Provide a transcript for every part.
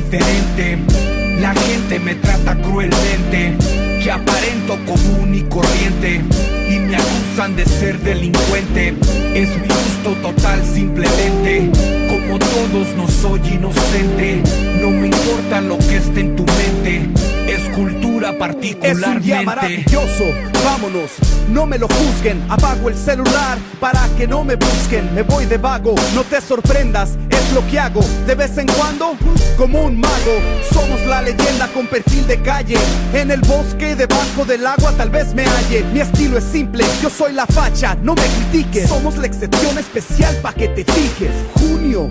diferente. La gente me trata cruelmente, que aparento común y corriente, y me acusan de ser delincuente. Es mi gusto total simplemente. Como todos no soy inocente. No me importa lo que esté en tu mente. Es cultura particularmente. Es un día maravilloso, vámonos, no me lo juzguen. Apago el celular para que no me busquen. Me voy de vago, no te sorprendas, es lo que hago de vez en cuando, como un mago. Somos la leyenda con perfil de calle. En el bosque, debajo del agua, tal vez me halle. Mi estilo es simple, yo soy la facha, no me critiques. Somos la excepción especial pa' que te fijes. Junio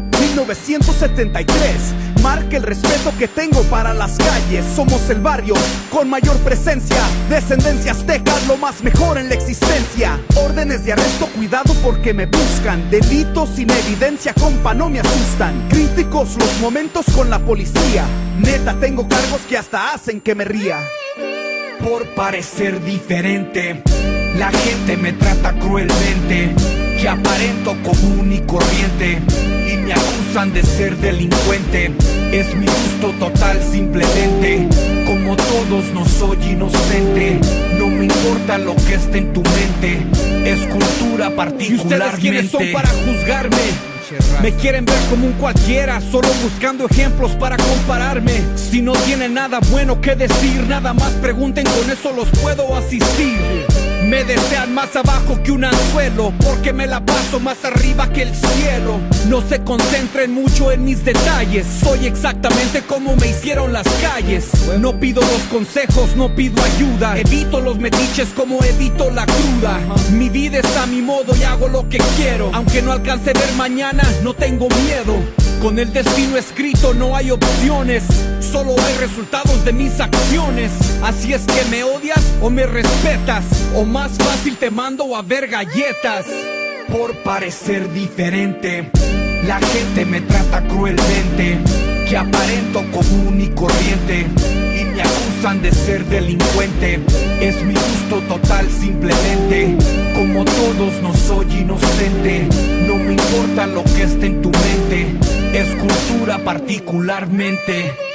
1973, marca el respeto que tengo para las calles. Somos el barrio con mayor presencia, descendencia azteca, lo más mejor en la existencia. Órdenes de arresto, cuidado porque me buscan. Delitos sin evidencia, compa, no me asustan. Críticos los momentos con la policía. Neta, tengo cargos que hasta hacen que me ría. Por parecer diferente, la gente me trata cruelmente, que aparento común y corriente, y me acusan de ser delincuente. Es mi gusto total simplemente. Como todos no soy inocente. No me importa lo que esté en tu mente. Es cultura particularmente. ¿Y ustedes quiénes son para juzgarme? Me quieren ver como un cualquiera, solo buscando ejemplos para compararme. Si no tienen nada bueno que decir, nada más pregunten, con eso los puedo asistir. Me desean más abajo que un anzuelo, porque me la paso más arriba que el cielo. No se concentren mucho en mis detalles, soy exactamente como me hicieron las calles. No pido los consejos, no pido ayuda, evito los metiches como evito la cruda. Mi vida es a mi modo y hago lo que quiero, aunque no alcance a ver mañana, no tengo miedo. Con el destino escrito no hay opciones, solo hay resultados de mis acciones. Así es que me odias o me respetas, o más fácil te mando a ver galletas. Por parecer diferente, la gente me trata cruelmente, que aparento común y corriente, y me acusan de ser delincuente. Es mi gusto total simplemente. Como todos no soy inocente. No me importa lo que esté en tu mente. Es cultura particularmente.